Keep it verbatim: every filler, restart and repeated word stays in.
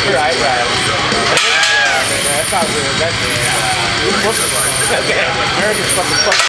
Right, right. Yeah, that's not real. That's, uh, Americans fucking fuck.